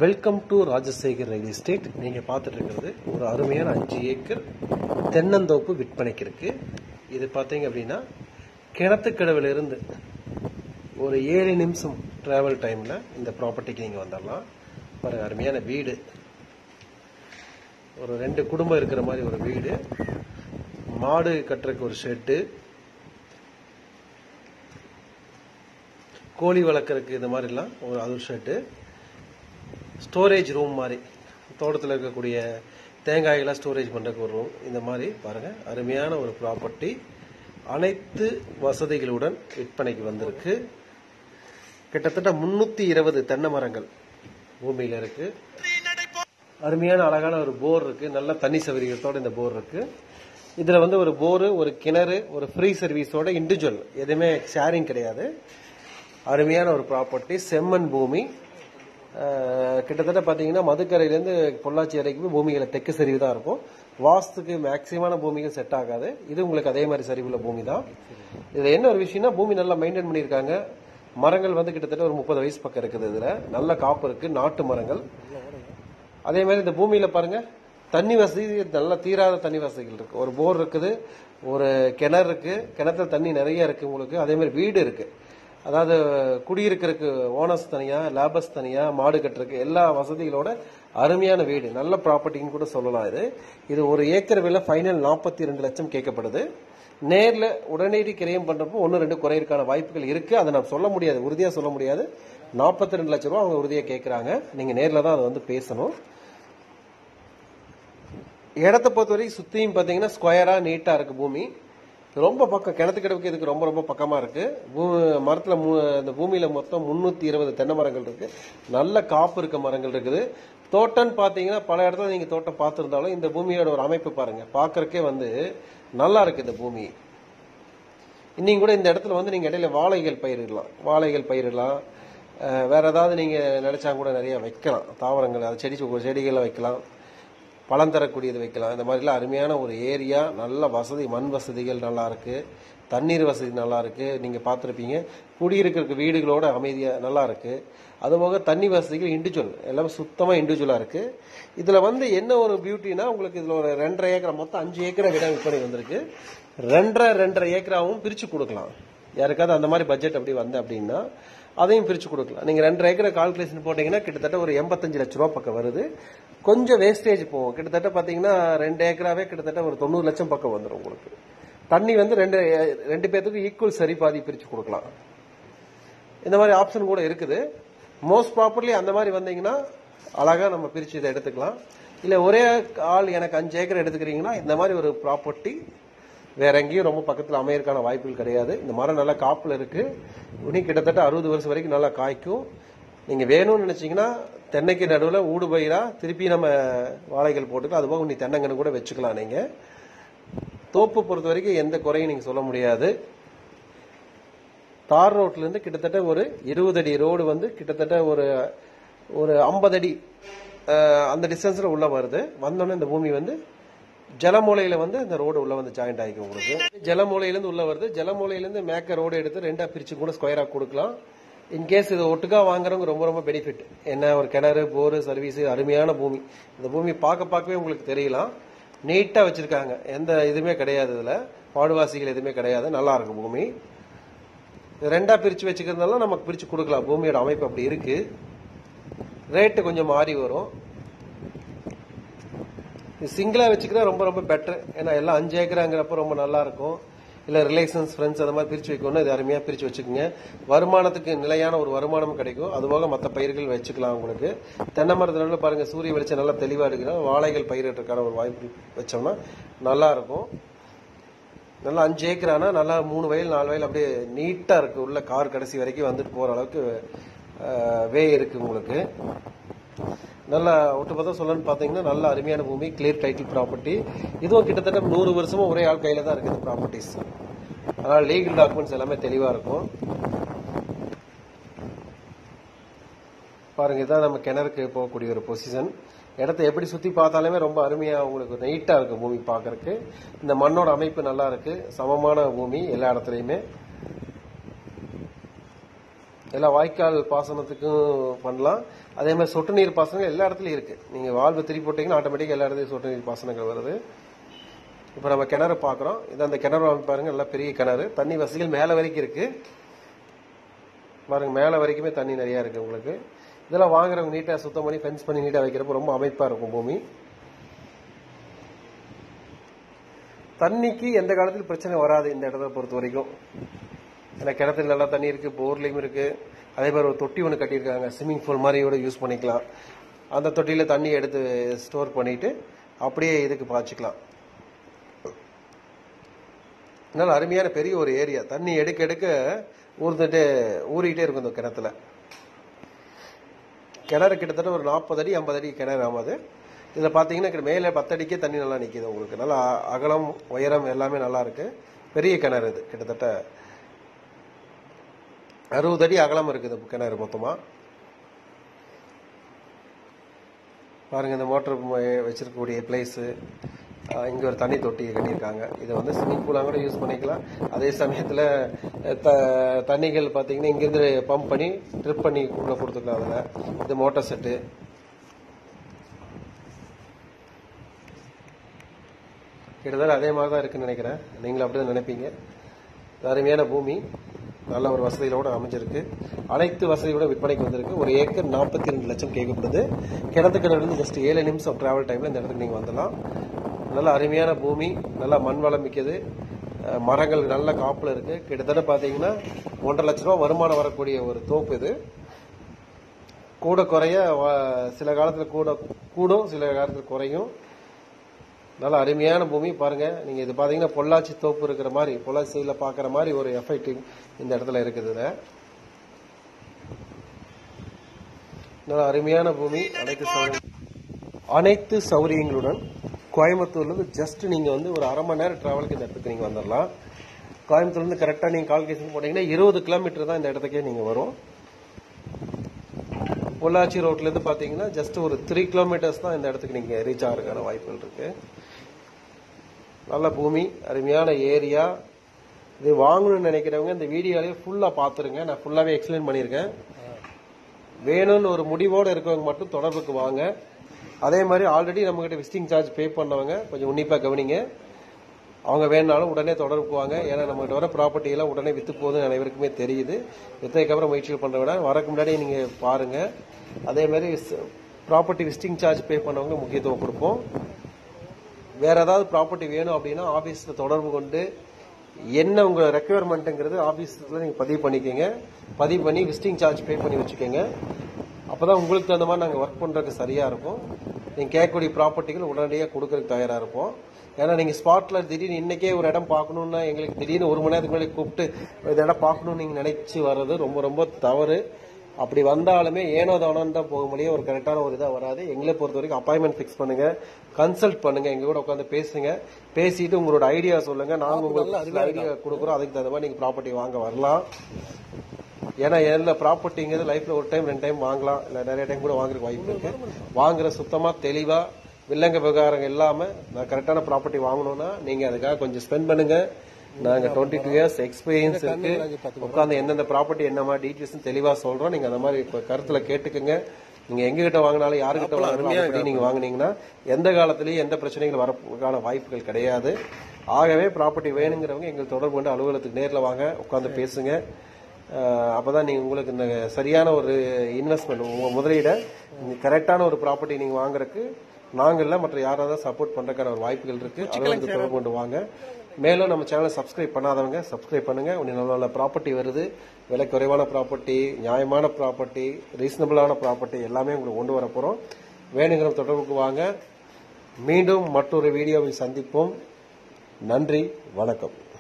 Welcome to Rajasekhar real estate. நீங்கள் பார்த்துட்டு இருக்கிறது ஒரு அருமையான 5 ஏக்கர் தென்னந்தோப்பு விற்பனைக்கு இருக்கு. இது பார்த்தீங்க அப்படின்னா கிணத்துக்கடவிலிருந்து ஒரு 7 நிமிஷம் டிராவல் டைமில் இந்த ப்ராப்பர்ட்டிக்கு நீங்கள் வந்துடலாம். பாருங்க, அருமையான வீடு, ஒரு 2 குடும்பம் இருக்கிற மாதிரி ஒரு வீடு, மாடு கட்டுறதுக்கு ஒரு ஷெட்டு, கோழி வளர்க்குறதுக்கு இந்த மாதிரிலாம் அது ஒரு ஷெட்டு, ஸ்டோரேஜ் ரூம் மாதிரி தோட்டத்தில் இருக்கக்கூடிய தேங்காயெல்லாம் ஸ்டோரேஜ் பண்ணுறதுக்கு ஒரு ரூம். இந்த மாதிரி பாருங்கள், அருமையான ஒரு ப்ராப்பர்ட்டி, அனைத்து வசதிகளுடன் விற்பனைக்கு வந்திருக்கு. கிட்டத்தட்ட 320 தென்னை மரங்கள் பூமியில் இருக்கு. அருமையான அழகான ஒரு போர் இருக்கு, நல்ல தண்ணி சௌகரியத்தோட இந்த போர் இருக்கு. இதில் ஒரு போரு, ஒரு கிணறு, ஒரு ஃப்ரீ சர்வீஸோட இண்டிவிஜுவல், எதுவுமே ஷேரிங் கிடையாது. அருமையான ஒரு ப்ராப்பர்ட்டி, செம்மண் பூமி. கிட்டத்தட்ட பார்த்தீங்கன்னா மதுக்கரையிலேருந்து பொள்ளாச்சி வரைக்கும் பூமிகளை தெற்கு சரிவு தான் இருக்கும். வாஸ்துக்கு மேக்சிமான பூமிகள் செட் ஆகாது. இது உங்களுக்கு அதே மாதிரி சரிவுள்ள பூமி தான். இதில் என்ன ஒரு விஷயம்னா, பூமி நல்லா மெயின்டைன் பண்ணியிருக்காங்க. மரங்கள் கிட்டத்தட்ட ஒரு 30 வயசு பக்கம் இருக்குது. இதில் நல்ல காப்பு இருக்கு, நாட்டு மரங்கள். அதே மாதிரி இந்த பூமியில் பாருங்க, தண்ணி வசதி நல்லா தீராத தண்ணி வசதிகள் இருக்கு. ஒரு போர் இருக்குது, ஒரு கிணறு இருக்கு, கிணத்துல தண்ணி நிறைய இருக்கு உங்களுக்கு. அதே மாதிரி வீடு இருக்கு, அதாவது குடியிருக்கிறதுக்கு ஓனர்ஸ் தனியா, லேபர்ஸ் தனியா, மாடு கட்டுறதுக்கு எல்லா வசதிகளோட அருமையான வீடு, நல்ல ப்ராப்பர்ட்டின்னு கூட சொல்லலாம். இது ஒரு ஏக்கர் விலை ஃபைனல் 42 லட்சம் கேட்கப்படுது. நேரில் உடனடி கிரயம் பண்றப்போ 1-2 குறையிறதுக்கான வாய்ப்புகள் இருக்கு. அதை நான் சொல்ல முடியாது, உறுதியா சொல்ல முடியாது. 42 லட்சம் ரூபா அவங்க உறுதியா கேட்கறாங்க. நீங்க நேரில் தான் அதை பேசணும். இடத்தை பொறுத்தவரைக்கும் சுத்தியும் பாத்தீங்கன்னா ஸ்கொயரா நீட்டா இருக்கு பூமி. ரொம்ப பக்கம், கிணத்துக்கடவுக்கு இதுக்கு ரொம்ப ரொம்ப பக்கமா இருக்கு. மரத்துல இந்த பூமியில மொத்தம் 320 தென்னை மரங்கள் இருக்கு. நல்ல காப்பு இருக்க மரங்கள் இருக்குது. தோட்டம் பாத்தீங்கன்னா பல இடத்துல நீங்க தோட்டம் பார்த்திருந்தாலும் இந்த பூமியோட ஒரு அமைப்பு பாருங்க, பாக்குறக்கே நல்லா இருக்கு இந்த பூமி. இன்னைக்கு கூட இந்த இடத்துல நீங்க இடையில வாழைகள் பயிரிடலாம். வேற ஏதாவது நீங்க நினைச்சா கூட நிறைய வைக்கலாம், தாவரங்கள், செடிகளை வைக்கலாம், பழம் தரக்கூடியது வைக்கலாம். இந்த மாதிரிலாம் அருமையான ஒரு ஏரியா, நல்ல வசதி, மண் வசதிகள் நல்லா இருக்கு, தண்ணீர் வசதி நல்லா இருக்கு. நீங்க பார்த்துருப்பீங்க, குடியிருக்கிற வீடுகளோட அமைதியா நல்லா இருக்கு. அதுபோக தண்ணி வசதிகள் இண்டிவிஜுவல், எல்லாமே சுத்தமா இண்டிவிஜுவலா இருக்கு. இதுல என்ன ஒரு பியூட்டினா, உங்களுக்கு இதுல ஒரு 2.5 ஏக்கரா, மொத்தம் 5 ஏக்கரை விட விற்பனை வந்திருக்கு. 2.5 ஏக்கராவும் பிரிச்சு கொடுக்கலாம். யாருக்காவது அந்த மாதிரி பட்ஜெட் அப்படி அப்படின்னா அதையும் பிரிச்சு கொடுக்கலாம். நீங்க 2.5 ஏக்கரை கால்குலேஷன் போட்டீங்கன்னா கிட்டத்தட்ட ஒரு 85 லட்சம் ரூபாய் பக்கம் வருது. கொஞ்சம் வேஸ்டேஜ் போகும். கிட்டத்தட்ட பாத்தீங்கன்னா 2 ஏக்கராவே கிட்டத்தட்ட ஒரு 90 லட்சம் பக்கம் வந்துடும் உங்களுக்கு. தண்ணி ரெண்டு பேத்துக்கு ஈக்குவல் சரி பாதி பிரிச்சு கொடுக்கலாம். இந்த மாதிரி ஆப்ஷன் கூட இருக்குது. மோஸ்ட் ப்ராப்பர்லி அந்த மாதிரி வந்தீங்கன்னா அழகா நம்ம பிரிச்சு இதை எடுத்துக்கலாம். இல்ல ஒரே ஆள் எனக்கு 5 ஏக்கர் எடுத்துக்கிறீங்கன்னா இந்த மாதிரி ஒரு ப்ராப்பர்ட்டி வேற எங்கேயும் ரொம்ப பக்கத்தில் அமையறதுக்கான வாய்ப்புகள் கிடையாது. இந்த மரம் நல்லா காப்புல இருக்கு. இன்னும் கிட்டத்தட்ட 60 வருஷம் வரைக்கும் நல்லா காய்க்கும். நீங்க வேணும்னு நினைச்சீங்கன்னா தென்னைக்கு நடுவில் ஊடு பயிரா திருப்பி நம்ம வாழைகள் போட்டுக்கலாம். அதுபோக நீ தென்னங்கன்னு கூட வச்சுக்கலாம். நீங்க தோப்பு பொறுத்த வரைக்கும் எந்த குறையும் நீங்க சொல்ல முடியாது. தார் ரோட்ல இருந்து கிட்டத்தட்ட ஒரு 20 அடி ரோடு கிட்டத்தட்ட ஒரு 50 அடி அந்த டிஸ்டன்ஸ்ல உள்ள வருது. வந்தோடனே இந்த பூமி ஜலமூலையில இந்த ரோடு உள்ள ஜாயிண்ட் ஆகிக்கும் உங்களுக்கு. ஜலமூலையிலிருந்து உள்ள வருது. ஜலமூலையிலிருந்து மேக்க ரோடு எடுத்து 2ஆ பிரிச்சு கூட ஸ்கொயரா கொடுக்கலாம். இன்கேஸ் இது ஒட்டுக்கா வாங்குறவங்க ரொம்ப ரொம்ப பெனிஃபிட். என்ன, ஒரு கிணறு, போரு, சர்வீஸ், அருமையான பூமி. இந்த பூமி பார்க்கவே உங்களுக்கு தெரியலாம். நீட்டா வச்சிருக்காங்க, எந்த இதுவுமே கிடையாது, இதுல பாடுவாசிகள் எதுவுமே கிடையாது. நல்லா இருக்கு பூமி. 2ஆ பிரிச்சு வச்சுக்கிறதுனால நமக்கு பிரிச்சு கொடுக்கலாம். பூமியோட அமைப்பு அப்படி இருக்கு. ரேட்டு கொஞ்சம் மாறி வரும். சிங்கிளா வச்சுக்கிறதா ரொம்ப ரொம்ப பெட்டர். ஏன்னா எல்லாம் 5 ஏக்கராங்கிறப்ப ரொம்ப நல்லா இருக்கும். இல்ல ரிலேஷன்ஸ், ஃப்ரெண்ட்ஸ் அந்த மாதிரி பிரிச்சு வைக்கணும். இது அருமையா பிரிச்சு வச்சுக்கோங்க. வருமானத்துக்கு நிலையான ஒரு வருமானம் கிடைக்கும். அதுபோக மற்ற பயிர்கள் வச்சுக்கலாம். உங்களுக்கு தென்னை மரத்துல பாருங்க, சூரிய வெளிச்சம் நல்லா தெளிவா இருக்குன்னா வாழைகள் பயிரிடுறதுக்கான ஒரு வாய்ப்பு வச்சோம்னா நல்லா இருக்கும். நல்லா 5 ஏக்கர் ஆனா நல்லா 3 வயல் 4 வயல் அப்படியே நீட்டா இருக்கு. உள்ள கார் கடைசி வரைக்கும் போற அளவுக்கு வே இருக்கு உங்களுக்கு. நல்லா ஒட்டுமொத்தம் சொல்லணும்னு பாத்தீங்கன்னா நல்ல அருமையான பூமி, கிளியர் டைட்டில் ப்ராப்பர்ட்டி. இதுவும் கிட்டத்தட்ட 100 வருஷமா ஒரே ஆள் கையில தான் இருக்குது ப்ராப்பர்ட்டிஸ். அதனால லீகல் டாக்குமெண்ட்ஸ் எல்லாமே தெளிவா இருக்கும். பாருங்க, இதான் நம்ம கிணறுக்கு போகக்கூடிய ஒரு பொசிஷன். இடத்தை எப்படி சுத்தி பார்த்தாலுமே ரொம்ப அருமையா உங்களுக்கு நீட்டா இருக்கு பூமி பாக்குறதுக்கு. இந்த மண்ணோட அமைப்பு நல்லா இருக்கு, சமமான பூமி எல்லா இடத்துலயுமே. எல்லா வாய்க்கால் பாசனத்துக்கும் பண்ணலாம். அதே மாதிரி சொட்டு நீர் பாசனங்கள் எல்லா இடத்துலயும் இருக்கு. நீங்க வால்வு திருப்பி போட்டீங்கன்னா ஆட்டோமேட்டிக்கா எல்லா இடத்துலயும் சொட்டு நீர் பாசனங்கள் வருது. இப்ப நம்ம கிணறு பாக்குறோம். இது அந்த கிணறு பாருங்க, நல்லா பெரிய கிணறு. தண்ணி வசதிகள் மேல வரைக்கும் இருக்கு பாருங்க, மேல வரைக்குமே தண்ணி நிறைய இருக்கு உங்களுக்கு. இதெல்லாம் வாங்குறவங்க நீட்டா சுத்தம் பண்ணி ஃபென்ஸ் பண்ணி நீட்டா வைக்கிறப்ப ரொம்ப அமைப்பா இருக்கும் பூமி. தண்ணிக்கு எந்த காலத்திலும் பிரச்சனை வராது இந்த இடத்த பொறுத்த வரைக்கும். ஏன்னா கிணத்துல நல்லா தண்ணி இருக்கு, போர்லயும் இருக்கு. அதே மாதிரி ஒரு தொட்டி ஒன்று கட்டியிருக்காங்க, ஸ்விம்மிங் பூல் மாதிரி கூட யூஸ் பண்ணிக்கலாம். அந்த தொட்டியில தண்ணி எடுத்து ஸ்டோர் பண்ணிட்டு அப்படியே இதுக்கு பாய்ச்சிக்கலாம். நல்ல அருமையான பெரிய ஒரு ஏரியா. தண்ணி எடுக்க எடுக்க ஊறிட்டே இருக்கும் இந்த கிணத்துல. கிணறு கிட்டத்தட்ட ஒரு 40 அடி 50 அடி கிணறு ஆமாது. இதுல பாத்தீங்கன்னா மேல 10 அடிக்கே தண்ணி நல்லா நிக்குது உங்களுக்கு. நல்லா அகலம் உயரம் எல்லாமே நல்லா இருக்கு. பெரிய கிணறு இது, கிட்டத்தட்ட 60 அடி அகலம் இருக்குது கிணறு மொத்தமா. பாருங்க இந்த மோட்டர் வச்சிருக்கக்கூடிய பிளேஸ். இங்க ஒரு தண்ணி தொட்டி கட்டியிருக்காங்க. இதை வந்து ஸ்விமிங் பூலா கூட யூஸ் பண்ணிக்கலாம். அதே சமயத்துல தண்ணிகள் பாத்தீங்கன்னா இங்கிருந்து பம்ப் பண்ணி ட்ரிப் பண்ணி உள்ள கொடுத்துக்கலாம். அதுல இது மோட்டார் செட்டு. கிட்டத்தட்ட அதே மாதிரி தான் இருக்குன்னு நினைக்கிறேன். நீங்களும் அப்படிதான் நினைப்பீங்க. அருமையான பூமி, நல்ல ஒரு வசதிகளோட அமைஞ்சிருக்கு. அனைத்து வசதியோட விற்பனைக்கு வந்திருக்கு. ஒரு ஏக்கர் 42 லட்சம் கேட்கப்படுது. கிணத்துக்கிட்ட ஜஸ்ட் 7 நிமிஷம் டிராவல் டைம்ல இந்த இடத்துக்கு நீங்க வந்துடலாம். நல்ல அருமையான பூமி, நல்லா மண் வளம் மிக்கது. மரங்கள் நல்ல காப்புல இருக்கு. கிட்டத்தட்ட பாத்தீங்கன்னா 1.5 லட்சம் ரூபாய் வருமானம் வரக்கூடிய ஒரு தோப்பு இது. கூட குறைய சில காலத்துல கூடும், சில காலத்துல குறையும். நல்ல அருமையான பூமி பாருங்க. நீங்க இது பாத்தீங்கன்னா பொள்ளாச்சி தோப்பு இருக்கிற மாதிரி, பொள்ளாச்சி சைட்ல பாக்குற மாதிரி ஒரு எஃபெக்ட் இந்த இடத்துல இருக்குது. நல்ல அருமையான பூமி, அனைத்து சௌகரியங்களுடன் கோயம்புத்தூர்ல இருந்து ஜஸ்ட் நீங்க வந்து ஒரு அரை மணி நேரம் டிராவலுக்கு இந்த இடத்துக்கு நீங்க வந்துடலாம். கோயம்புத்தூர்ல இருந்து கரெக்டா நீங்க கால்குலேஷன் போட்டீங்கன்னா 20 கிலோமீட்டர் தான் இந்த இடத்துக்கே நீங்க வரும். பொள்ளாச்சி ரோட்ல இருந்து பாத்தீங்கன்னா ஜஸ்ட் ஒரு 3 கிலோமீட்டர்ஸ் தான் இந்த இடத்துக்கு நீங்க ரீச் ஆகிறதுக்கான வாய்ப்புகள் இருக்கு. நல்ல பூமி, அருமையான ஏரியா. இது வாங்கணும்னு நினைக்கிறவங்க இந்த வீடியோலயே ஃபுல்லா பாத்துருங்க. நான் ஃபுல்லாவே எக்ஸ்பிளைன் பண்ணிருக்கேன். வேணும்னு ஒரு முடிவோட இருக்கவங்க மட்டும் தொடர்புக்கு வாங்க. அதே மாதிரி ஆல்ரெடி நம்ம கிட்ட விசிட்டிங் சார்ஜ் பே பண்ணவங்க கொஞ்சம் உன்னிப்பா கவனிங்க. அவங்க வேணாலும் உடனே தொடர்புக்கு வாங்க. ஏன்னா நம்ம கிட்ட வர ப்ராப்பர்ட்டி எல்லாம் உடனே வித்து போகுதுன்னு அனைவருக்குமே தெரியுது. வித்ததுக்கப்புறம் முயற்சிகள் பண்ற விட வரக்கு முன்னாடி நீங்க பாருங்க. அதே மாதிரி ப்ராப்பர்ட்டி விசிட்டிங் சார்ஜ் பே பண்ணவங்க முக்கியத்துவம் கொடுப்போம். வேற ஏதாவது ப்ராப்பர்ட்டி வேணும் அப்படின்னா ஆபீஸ்ல தொடர்பு கொண்டு என்ன உங்க ரெக்குயர்மெண்ட்ங்கிறது ஆபீஸ்ல நீங்க பதிவு பண்ணிக்கோங்க. பதிவு பண்ணி விசிட்டிங் சார்ஜ் பே பண்ணி வச்சுக்கோங்க. அப்பதான் உங்களுக்கு தகுந்த மாதிரி நாங்க ஒர்க் பண்றதுக்கு சரியா இருக்கும். நீங்க கேட்கக்கூடிய ப்ராப்பர்ட்டிகள் உடனடியாக கொடுக்கறதுக்கு தயாரா இருப்போம். ஏன்னா நீங்க ஸ்பாட்ல திடீர்னு இன்னைக்கே ஒரு இடம் பார்க்கணும்னா எங்களுக்கு திடீர்னு 1 மணி நேரத்துக்கு முன்னாடி கூப்பிட்டு இந்த இடம் பார்க்கணும்னு நீங்க நினைச்சு வர்றது ரொம்ப ரொம்ப தவறு. அப்படி வந்தாலுமே ஏனோ தானோன்னு தான் போக முடியும். ஒரு கரெக்டான ஒரு இதா வராது. எங்களை பொறுத்த வரைக்கும் அப்பாயின்மெண்ட் பிக்ஸ் பண்ணுங்க, கன்சல்ட் பண்ணுங்க, எங்க கூட உட்காந்து பேசுங்க. பேசிட்டு உங்களோட ஐடியா சொல்லுங்க. நாங்க உங்களுக்கு ஐடியா கொடுக்குறோம். அதுக்கு தகுந்த மாதிரி நீங்க ப்ராப்பர்ட்டி வாங்க வரலாம். ஏன்னா எல்லா ப்ராப்பர்ட்டிங்கிறது லைஃப்ல ஒரு டைம் 2 டைம் வாங்கலாம், இல்ல நிறைய டைம் கூட வாங்குறதுக்கு வாய்ப்பு இருக்கு. வாங்குற சுத்தமா தெளிவா வில்லங்க விவகாரம் இல்லாம நான் கரெக்டான ப்ராப்பர்ட்டி வாங்கணும்னா நீங்க அதுக்காக கொஞ்சம் ஸ்பெண்ட் பண்ணுங்க. நாங்க 22 இயர்ஸ் எக்ஸ்பீரியன்ஸ் இருக்கு. உட்காந்து எந்தெந்த ப்ராப்பர்ட்டி என்ன மாதிரி டீட்டெயில்ஸ் தெளிவா சொல்றோம். நீங்க அந்த மாதிரி கருத்துல கேட்டுக்குங்க. நீங்க எங்க கிட்ட வாங்கினாலும் யாருக்கிட்ட வாங்கினாலும் நீங்க வாங்கினீங்கன்னா எந்த காலத்திலயும் எந்த பிரச்சனைகள் வரக்கான வாய்ப்புகள் கிடையாது. ஆகவே ப்ராப்பர்ட்டி வேணுங்கிறவங்க எங்களுக்கு தொடர்பு கொண்டு அலுவலகத்துக்கு நேரில் வாங்க, உட்காந்து பேசுங்க. அப்பதான் நீங்க உங்களுக்கு இந்த சரியான ஒரு இன்வெஸ்ட்மெண்ட் உங்க முதலீட கரெக்டான ஒரு ப்ராப்பர்ட்டி நீங்க வாங்குறதுக்கு நாங்கள்ல மற்ற யாராவது சப்போர்ட் பண்றதுக்கான ஒரு வாய்ப்புகள் இருக்கு. அலுவலகத்துக்கு தொடர்பு கொண்டு வாங்க. மேலும் நம்ம சேனலை சப்ஸ்கிரைப் பண்ணாதவங்க சப்ஸ்கிரைப் பண்ணுங்க. நல்ல நல்ல ப்ராப்பர்ட்டி வருது. விலை குறைவான ப்ராப்பர்ட்டி, நியாயமான ப்ராப்பர்ட்டி, ரீசனபிளான ப்ராப்பர்ட்டி எல்லாமே உங்களுக்கு கொண்டு வர போறோம். வேணுங்கிற தொடர்புக்கு வாங்க. மீண்டும் மற்றொரு வீடியோவில் சந்திப்போம். நன்றி, வணக்கம்.